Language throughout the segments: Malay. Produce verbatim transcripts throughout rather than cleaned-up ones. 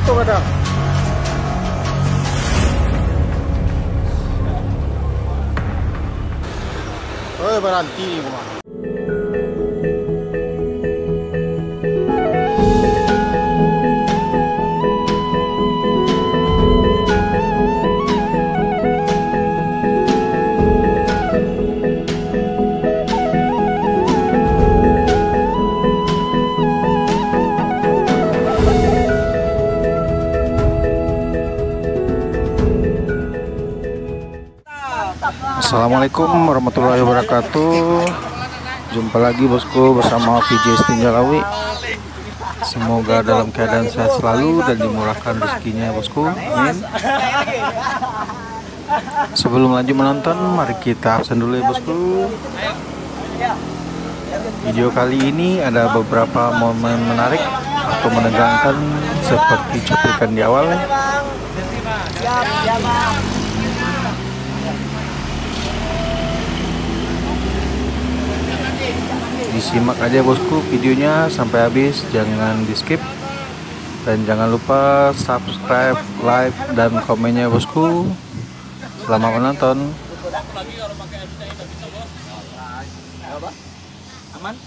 situ kadang. Oh, berhenti nih kemana? Assalamualaikum warahmatullahi wabarakatuh. Jumpa lagi bosku bersama V J Stinjalawi. Semoga dalam keadaan sehat selalu dan dimurahkan rezekinya bosku. Amin. Sebelum lanjut menonton, mari kita absen dulu ya bosku. Video kali ini ada beberapa momen menarik atau menegangkan seperti cuplikan di awal. Disimak aja bosku videonya sampai habis, jangan di skip, dan jangan lupa subscribe, like, dan komennya bosku. Selamat menonton. Aman?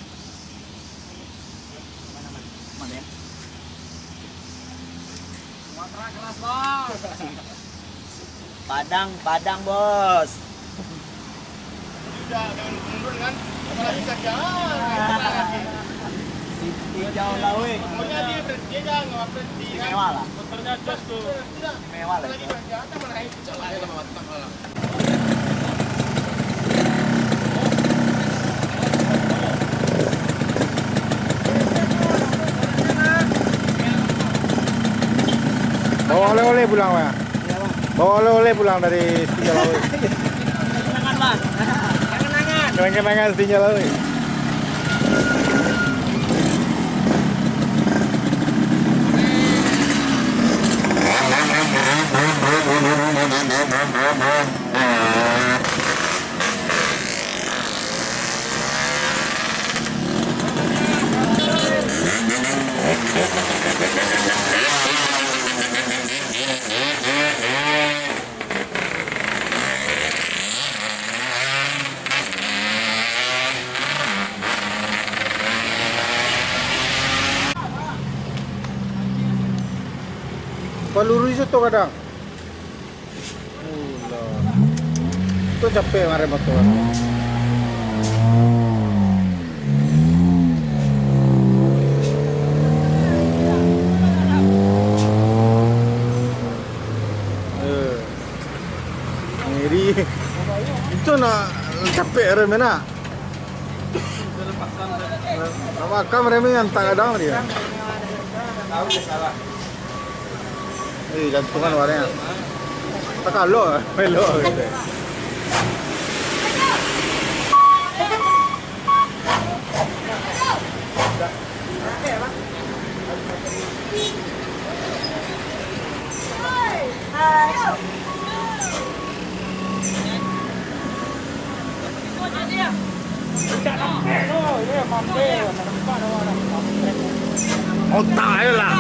Padang, Padang bos. Sudah menurun kan? Bisa jalan. Di jauh lawe. Pokoknya dia berhenti aja, nggak berhenti. Mewah lah. Motornya jos tuh. Mewah lah. Lagi berhenti aja malah itu jalan sama matang malah. Bawa oleh-oleh pulang ya? Bawa oleh-oleh pulang dari Stinjalawi. Kenangan bang. Kenangan. Kenang-kenangan Stinjalawi. Peluru itu tuh kadang. Itu capek ngarep motor. Eh. Ngiri. Itu nak capek remena. Nama kam remnya yang tak kadang dia. Tahu dia salah. Eh, jantungan warnanya. Tak kalau, melo gitu. Otak aja lah.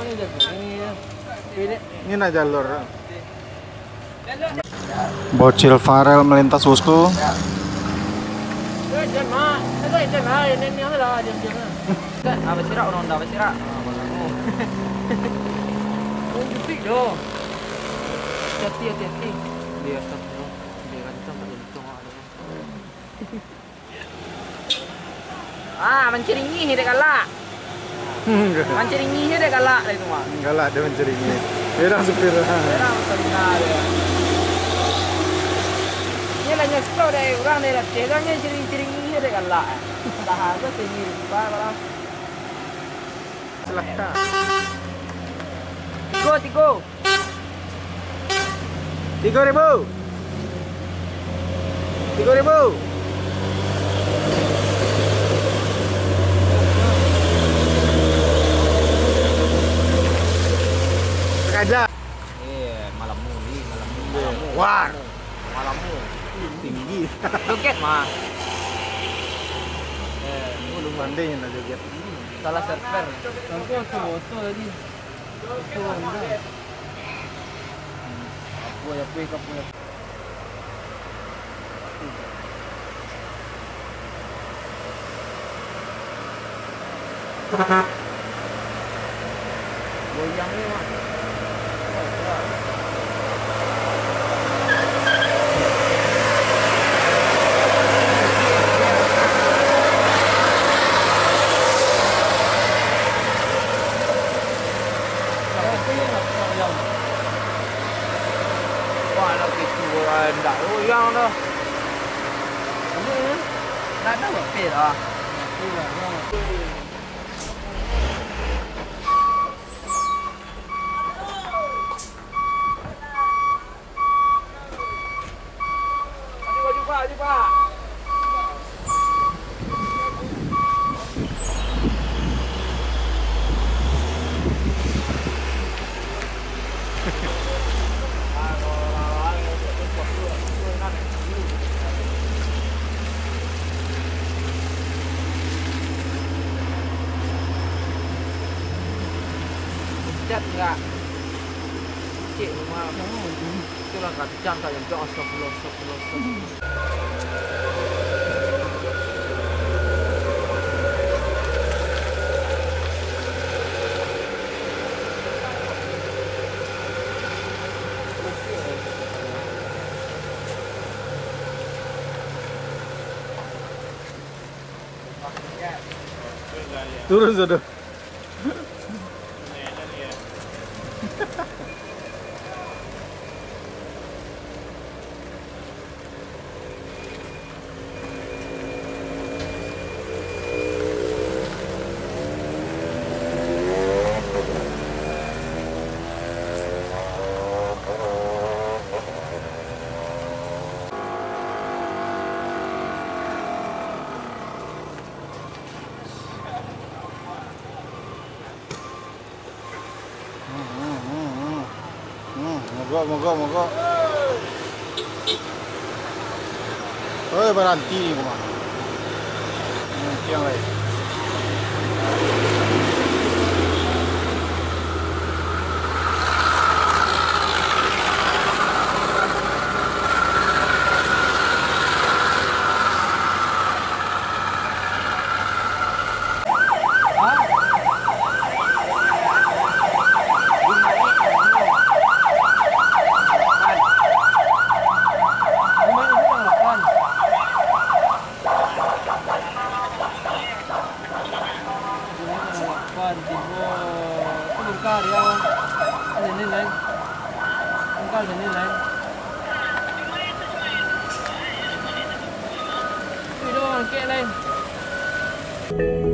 Ini nak jalur. Bocil Farel melintas bosku. Apa sih rak orang dah apa sih rak? Oh, jepit doh. Hati hati hati. Dia stop dulu. Dia kencang pada hitung ada. Ah, menceringi dia galak. Menceringi dia galak lah itu mah. Galak dia menceringi. Dia supir. Dia benar ya. Ini lah nyesel deh orang ni lah. Cedangnya cering-ceringi dia galak. Dah ada tinggi lupa kalau. Celaka. Tigo, tigo. Tiga ribu. Tiga ribu. Sengaja. Eh, malam muli, malam muli. War. Malam muli. Tinggi. Joget mah. Eh, Belum pandainya nak joget. salah server. Aku tu foto tadi. Foto enggak. Apa ya, apa apa ya. Goyang ni mah. Wah, nak itu orang dah goyang dah. Ini nak ada apa dah? Pak, Pak. Cat enggak? Cik rumah. Itulah kacang tak yang jauh astagfirullah astagfirullah astagfirullah. Turun sudah. Mogok, mogok, mogok. Oh, berhenti ni kumah. Hmm, yang lain. Bongkar yang ini lain, bongkar ini lain. Itu dong, kayak lain.